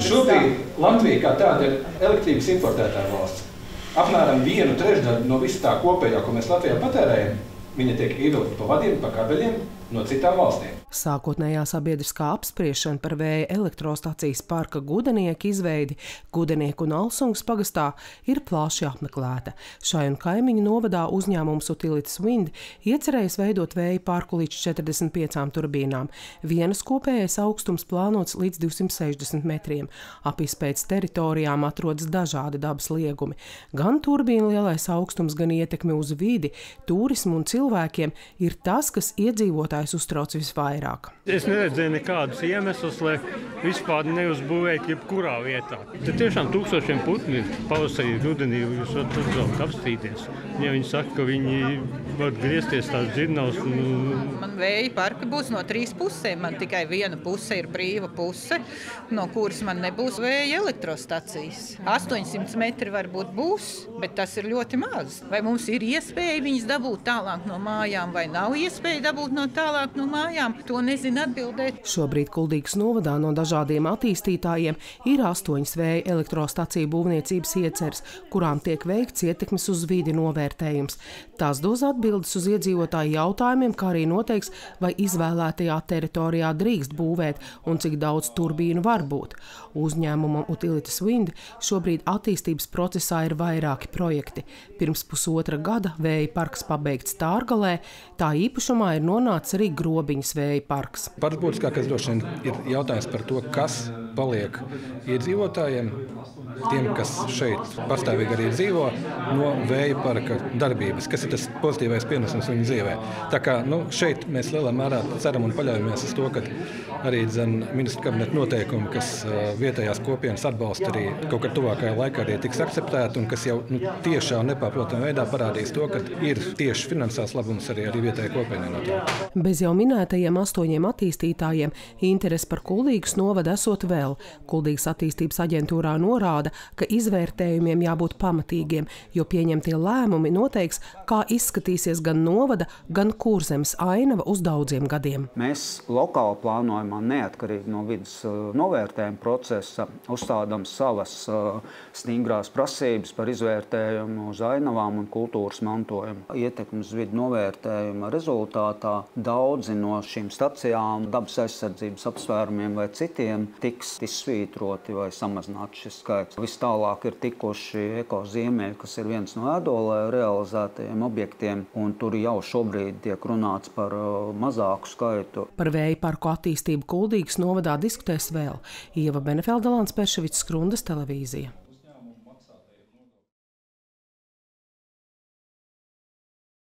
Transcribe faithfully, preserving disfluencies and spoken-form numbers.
Šobrīd Latvija kā tāda ir elektrības importētāja valsts. Apmēram vienu trešdaļu no visa tā kopējā, ko mēs Latvijā patērējam, viņa tiek ievilkta pa vadiem, pa kabeļiem no citām valstīm. Sākotnējā sabiedriskā apspriešana par vēja elektrostacijas parka Gudenieku izveidi Gudenieku un Alsungas pagastā ir plaši apmeklēta. Šai un kaimiņu novadā uzņēmums Utilitas Wind iecerējis veidot vēja parku līdz četrdesmit piecām turbīnām. Vienas kopējais augstums plānots līdz divsimt sešdesmit metriem. Ap izpētes teritorijām atrodas dažādi dabas liegumi. Gan turbīnu lielais augstums, gan ietekme uz vidi, turismu un cilvēkiem ir tas, kas iedzīvotājs uztrauc visvairāk. Es neredzēju nekādus iemeslus, lai vispār neuzbūvētu jebkurā vietā. Te tiešām tūkstošiem putni ir pavasarī, rudenī, jūs varat uzbraukt apstīties. Ja viņi saka, ka viņi var griezties tās dzirnavas. Un... Man vēja parka būs no trīs pusēm. Man tikai viena puse ir brīva puse, no kuras man nebūs vēja elektrostacijas. astoņsimt metri varbūt būs, bet tas ir ļoti maz. Vai mums ir iespēja viņas dabūt tālāk no mājām, vai nav iespēja dabūt no tālāk no mājām? To nezinu atbildēt. Šobrīd Kuldīgas novadā no dažādiem attīstītājiem ir astoņas vēja elektrostaciju būvniecības ieceres, kurām tiek veikts ietekmes uz vidi novērtējums. Tās dos atbildes uz iedzīvotāju jautājumiem, kā arī noteiks, vai izvēlētajā teritorijā drīkst būvēt un cik daudz turbīnu var būt. Uzņēmumam Utilitas Wind šobrīd attīstības procesā ir vairāki projekti. Pirms pusotra gada vēja parks pabeigts Tārgalē, tā īpašumā ir nonācis arī Grobiņas vēja parks. Pats būtiskākais droši vien ir jautājums par to, kas paliek iedzīvotājiem, tiem, kas šeit pastāvīgi arī dzīvo, no vēja parka darbības, kas ir tas pozitīvais pienesums viņu dzīvē. Tā kā nu, šeit mēs lielā mērā ceram un paļaujamies uz to, ka arī dzen, ministra kabineta noteikumi, kas uh, vietējās kopienas atbalsta arī kaut kā tuvākajā laikā arī tiks akceptēti un kas jau nu, tiešā un nepārprotamā veidā parādīs to, ka ir tieši finansās labums arī, arī vietējai kopienai no tā. Bez jau minētajiem astoņiem attīstītājiem interesi par Kuldīgas novadu esot vēl. Kuldīgas attīstības aģentūrā norāda, ka izvērtējumiem jābūt pamatīgiem, jo pieņemtie lēmumi noteiks, kā izskatīsies gan novada, gan Kurzemes ainava uz daudziem gadiem. Mēs lokāli plānojumā neatkarīgi no vidas novērtējuma procesa uzstādām savas stingrās prasības par izvērtējumu uz ainavām un kultūras mantojumu. Ietekmes vidu novērtējuma rezultātā daudzi no šīm stacijām dabas aizsardzības apsvērumiem vai citiem tiks izsvītroti vai samazināti šis skaits. Vis tālāk ir tikuši ekoziemeļi, kas ir viens no ēdolē realizētajiem objektiem, un tur jau šobrīd tiek runāts par mazāku skaitu. Par vēja parku attīstību Kuldīgas novadā diskutēs vēl. Ieva Benefelda, Lāns Perševics, Skrundas televīzija.